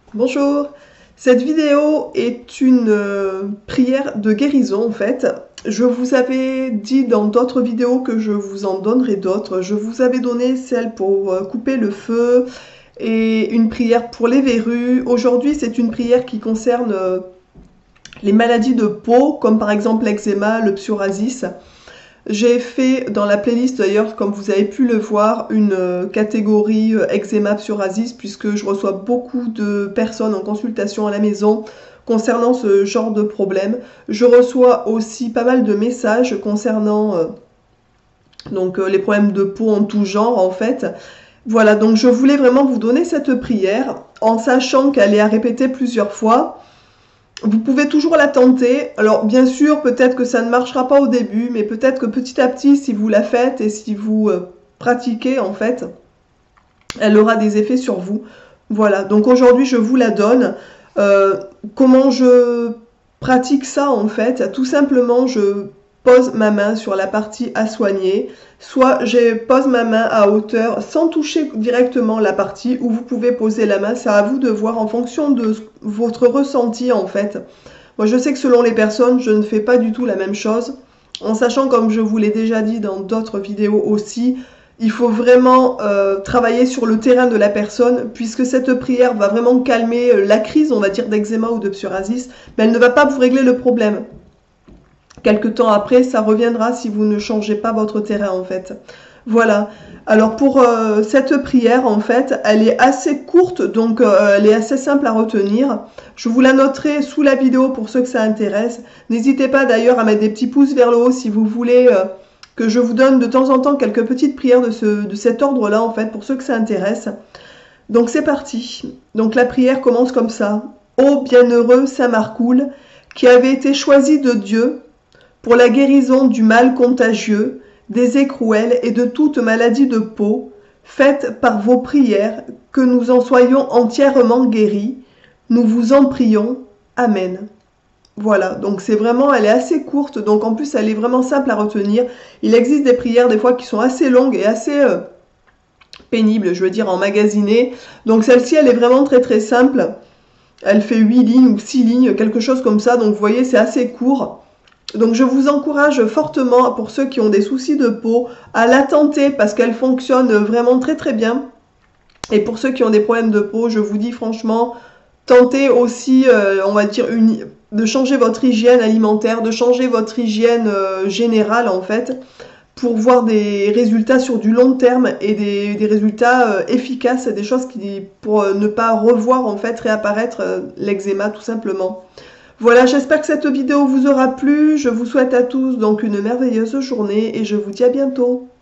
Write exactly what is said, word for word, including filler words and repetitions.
Bonjour, cette vidéo est une euh, prière de guérison en fait. Je vous avais dit dans d'autres vidéos que je vous en donnerai d'autres. Je vous avais donné celle pour euh, couper le feu et une prière pour les verrues. Aujourd'hui c'est une prière qui concerne euh, les maladies de peau comme par exemple l'eczéma, le psoriasis. J'ai fait dans la playlist d'ailleurs, comme vous avez pu le voir, une euh, catégorie euh, eczéma psoriasis puisque je reçois beaucoup de personnes en consultation à la maison concernant ce genre de problème. Je reçois aussi pas mal de messages concernant euh, donc euh, les problèmes de peau en tout genre en fait. Voilà, donc je voulais vraiment vous donner cette prière en sachant qu'elle est à répéter plusieurs fois. Vous pouvez toujours la tenter. Alors bien sûr, peut-être que ça ne marchera pas au début, mais peut-être que petit à petit, si vous la faites et si vous euh, pratiquez en fait, elle aura des effets sur vous. Voilà, donc aujourd'hui je vous la donne. Euh, comment je pratique ça en fait? Tout simplement, je pose ma main sur la partie à soigner, soit je pose ma main à hauteur sans toucher directement la partie où vous pouvez poser la main. C'est à vous de voir en fonction de votre ressenti en fait. Moi je sais que selon les personnes, je ne fais pas du tout la même chose, en sachant, comme je vous l'ai déjà dit dans d'autres vidéos aussi, il faut vraiment euh, travailler sur le terrain de la personne, puisque cette prière va vraiment calmer la crise, on va dire, d'eczéma ou de psoriasis, mais elle ne va pas vous régler le problème. Quelque temps après, ça reviendra si vous ne changez pas votre terrain, en fait. Voilà. Alors pour euh, cette prière, en fait, elle est assez courte, donc euh, elle est assez simple à retenir. Je vous la noterai sous la vidéo pour ceux que ça intéresse. N'hésitez pas d'ailleurs à mettre des petits pouces vers le haut si vous voulez euh, que je vous donne de temps en temps quelques petites prières de, ce, de cet ordre-là, en fait, pour ceux que ça intéresse. Donc c'est parti. Donc la prière commence comme ça. Ô bienheureux Saint Marcoul, qui avait été choisi de Dieu pour la guérison du mal contagieux, des écrouelles et de toute maladie de peau, faites par vos prières, que nous en soyons entièrement guéris. Nous vous en prions. Amen. Voilà, donc c'est vraiment, elle est assez courte, donc en plus elle est vraiment simple à retenir. Il existe des prières des fois qui sont assez longues et assez euh, pénibles, je veux dire emmagasinées. Donc celle-ci, elle est vraiment très très simple. Elle fait huit lignes ou six lignes, quelque chose comme ça, donc vous voyez, c'est assez court. Donc je vous encourage fortement, pour ceux qui ont des soucis de peau, à la tenter parce qu'elle fonctionne vraiment très très bien. Et pour ceux qui ont des problèmes de peau, je vous dis franchement, tentez aussi, euh, on va dire, une, de changer votre hygiène alimentaire, de changer votre hygiène euh, générale en fait, pour voir des résultats sur du long terme et des, des résultats euh, efficaces, des choses qui, pour euh, ne pas revoir en fait réapparaître euh, l'eczéma tout simplement. Voilà, j'espère que cette vidéo vous aura plu. Je vous souhaite à tous donc une merveilleuse journée et je vous dis à bientôt.